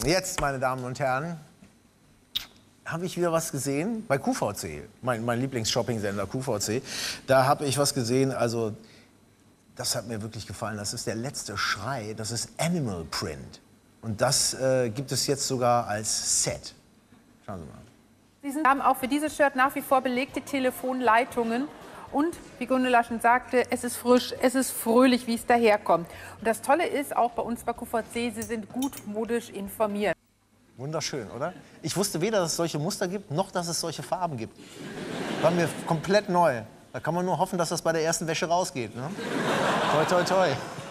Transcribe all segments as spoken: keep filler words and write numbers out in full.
Jetzt, meine Damen und Herren, habe ich wieder was gesehen bei Q V C, mein, mein Lieblings-Shopping-Sender Q V C. Da habe ich was gesehen, also das hat mir wirklich gefallen. Das ist der letzte Schrei, das ist Animal Print. Und das äh, gibt es jetzt sogar als Set. Schauen Sie mal. Sie haben auch für dieses Shirt nach wie vor belegte Telefonleitungen. Und, wie Gundula schon sagte, es ist frisch, es ist fröhlich, wie es daherkommt. Und das Tolle ist, auch bei uns bei Q V C, Sie sind gut modisch informiert. Wunderschön, oder? Ich wusste weder, dass es solche Muster gibt, noch dass es solche Farben gibt. War mir komplett neu. Da kann man nur hoffen, dass das bei der ersten Wäsche rausgeht. Ne? Toi, toi, toi.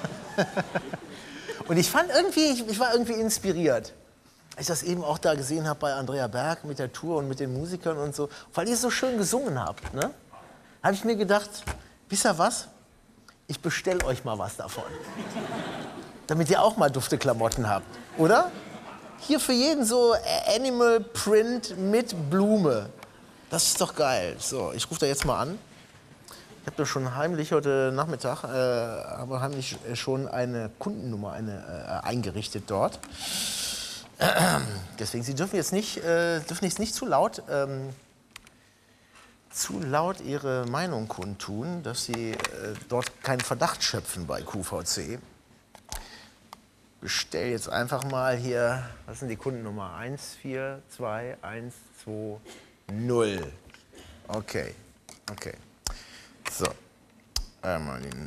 Und ich fand irgendwie, ich, ich war irgendwie inspiriert. Als ich das eben auch da gesehen habe bei Andrea Berg mit der Tour und mit den Musikern und so, weil ihr so schön gesungen habt, ne? Habe ich mir gedacht, wisst ihr was? Ich bestelle euch mal was davon. Damit ihr auch mal dufte Klamotten habt, oder? Hier für jeden so Animal Print mit Blume. Das ist doch geil. So, ich rufe da jetzt mal an. Ich habe da schon heimlich heute Nachmittag, äh, aber heimlich schon eine Kundennummer eine, äh, eingerichtet dort. Äh, deswegen, Sie dürfen jetzt nicht, äh, dürfen jetzt nicht zu laut, ähm, zu laut Ihre Meinung kundtun, dass Sie äh, dort keinen Verdacht schöpfen bei Q V C. Bestell jetzt einfach mal hier, was sind die Kundennummer? eins vier zwei eins zwei null. Okay, okay. So, einmal die...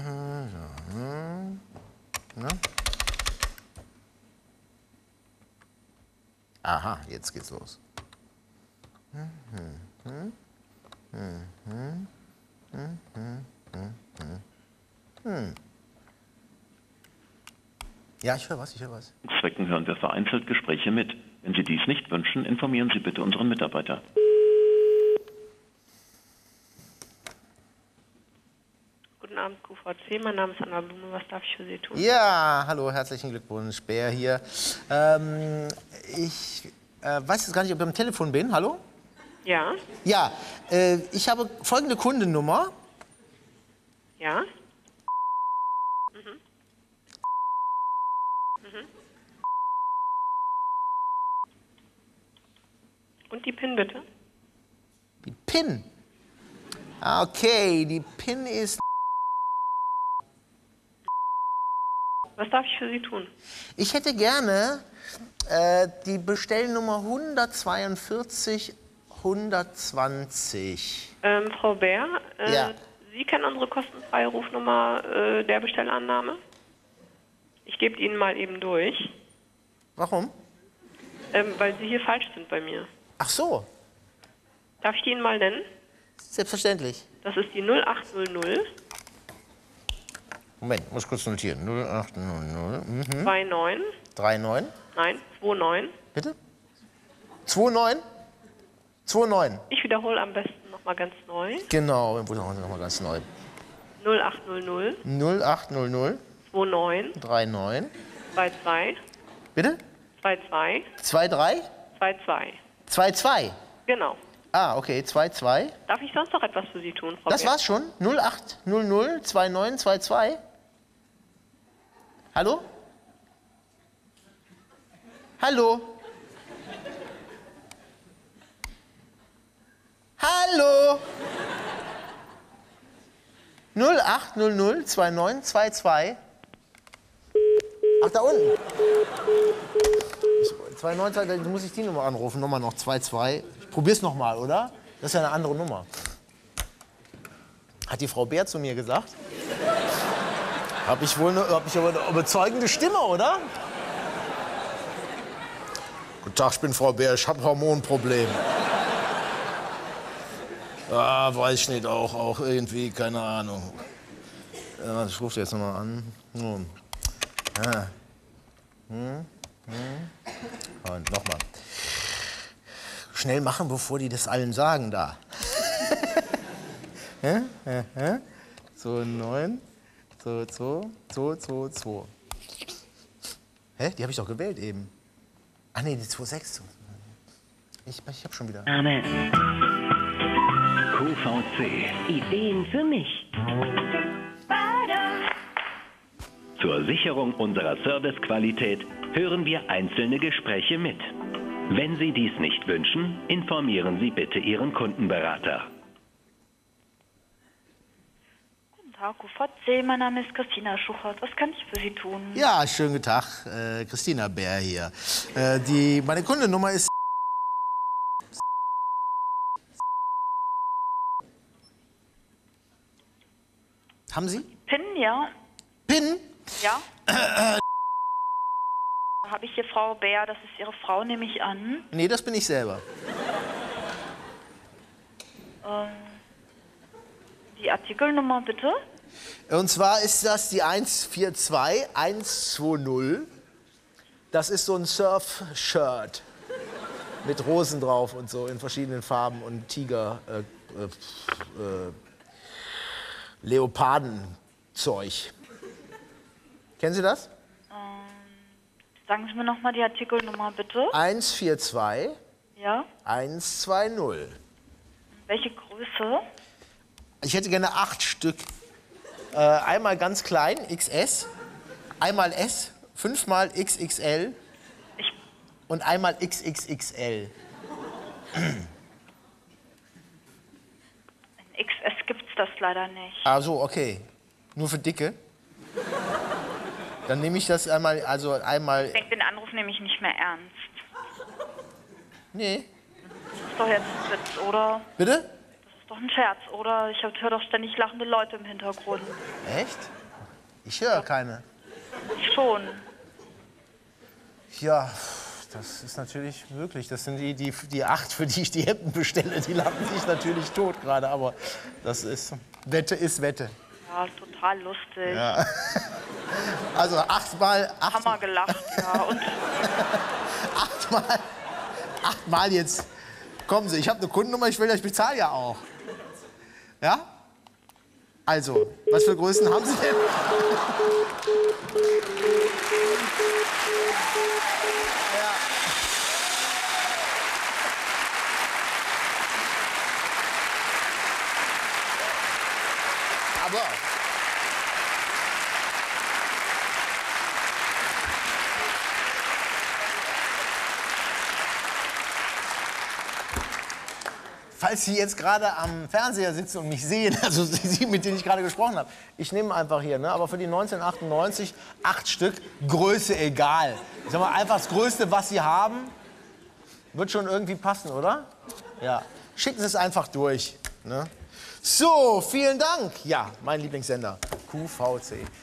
Na? Aha, jetzt geht's los. Hm, hm, hm. Hm, hm, hm, hm, hm, hm. Ja, ich höre was, ich höre was. Zwecken hören wir vereinzelt Gespräche mit. Wenn Sie dies nicht wünschen, informieren Sie bitte unseren Mitarbeiter. Guten Abend, Q V C. Mein Name ist Anna Blume. Was darf ich für Sie tun? Ja, hallo, herzlichen Glückwunsch. Bär hier. Ähm, ich äh, weiß jetzt gar nicht, ob ich am Telefon bin. Hallo? Ja. Ja, äh, ich habe folgende Kundennummer. Ja. Mhm. Mhm. Und die PIN bitte? Die PIN? Ah, okay, die PIN ist... Was darf ich für Sie tun? Ich hätte gerne äh, die Bestellnummer hundertzweiundvierzig hundertzwanzig. Ähm, Frau Bär, äh, Ja. Sie kennen unsere kostenfreie Rufnummer äh, der Bestellannahme? Ich gebe Ihnen mal eben durch. Warum? Ähm, weil Sie hier falsch sind bei mir. Ach so. Darf ich die Ihnen mal nennen? Selbstverständlich. Das ist die null acht null null. Moment, muss kurz notieren. null acht null null. Mhm. zwei neun. drei neun. Nein, zwei neun. Bitte? zwei neun? zwei neun. Ich wiederhole am besten nochmal ganz neu. Genau, wir wiederholen noch mal ganz neu. null acht null null. null acht null null. zwei neun. drei neun. zwei zwei. Bitte? zwei zwei. zwei drei? zwei zwei. zwei zwei. Genau. Ah, okay, zwei zwei. Darf ich sonst noch etwas für Sie tun, Frau Das Bär? war's schon? null acht null null zwei neun zwei zwei. Hallo? Hallo? Hallo? null acht null null zwei neun zwei zwei. Ach, da unten. Ich, zwei neun zwei, dann muss ich die Nummer anrufen. Nochmal noch zwei zwei. Ich probier's nochmal, oder? Das ist ja eine andere Nummer. Hat die Frau Bär zu mir gesagt? Habe ich wohl eine, hab ich aber eine überzeugende Stimme, oder? Guten Tag, ich bin Frau Bär, ich habe ein Hormonproblem. Ah, weiß ich nicht, auch, auch irgendwie, keine Ahnung. Ja, ich rufe jetzt nochmal an. Hm. Ja. Hm. Hm. Und nochmal. Schnell machen, bevor die das allen sagen da. So, neun. So, so, so, so, so. Hä? Die habe ich doch gewählt eben. Ah, nee, die zwei sechs. Ich, ich hab schon wieder. Name. Q V C. Ideen für mich. Zur Sicherung unserer Servicequalität hören wir einzelne Gespräche mit. Wenn Sie dies nicht wünschen, informieren Sie bitte Ihren Kundenberater. Guten Tag, U V C, mein Name ist Christina Schuchert. Was kann ich für Sie tun? Ja, schönen guten Tag, äh, Christina Bär hier. Äh, die, meine Kundennummer ist... Haben Sie? PIN, ja. PIN? Ja. Habe ich hier Frau Bär, das ist Ihre Frau, nehme ich an. Nee, das bin ich selber. Ähm, die Artikelnummer bitte. Und zwar ist das die eins vier zwei eins zwei null. Das ist so ein Surf-Shirt mit Rosen drauf und so in verschiedenen Farben und Tiger, äh, äh, äh, Leopardenzeug. Kennen Sie das? Ähm, sagen Sie mir noch mal die Artikelnummer bitte. eins vier zwei Ja. eins zwei null. Welche Größe? Ich hätte gerne acht Stück. Äh, einmal ganz klein, X S, einmal S, fünfmal X X L Ich, und einmal X X X L. in X S gibt's das leider nicht. Ah so, okay. Nur für Dicke? Dann nehme ich das einmal, also einmal... Ich denke, den Anruf nehme ich nicht mehr ernst. Nee. Das ist doch jetzt ein Witz, oder? Bitte? Das ist doch ein Scherz, oder? Ich höre doch ständig lachende Leute im Hintergrund. Echt? Ich höre keine. Ich schon. Ja, das ist natürlich möglich. Das sind die, die, die acht, für die ich die Hemden bestelle. Die lachen sich natürlich tot gerade, aber das ist... Wette ist Wette. Ja, total lustig. Ja. Also achtmal... Acht, Hammer gelacht, ja. Und achtmal... Achtmal jetzt... Kommen Sie, ich habe eine Kundennummer, ich will ja, ich bezahle ja auch. Ja? Also, was für Größen haben Sie denn? Ja. Aber... Falls Sie jetzt gerade am Fernseher sitzen und mich sehen, also Sie, mit denen ich gerade gesprochen habe, ich nehme einfach hier, ne? Aber für die neunzehnhundertachtundneunzig, acht Stück, Größe egal. Ich sag mal, einfach das Größte, was Sie haben, wird schon irgendwie passen, oder? Ja. Schicken Sie es einfach durch. Ne? So, vielen Dank. Ja, mein Lieblingssender, Q V C.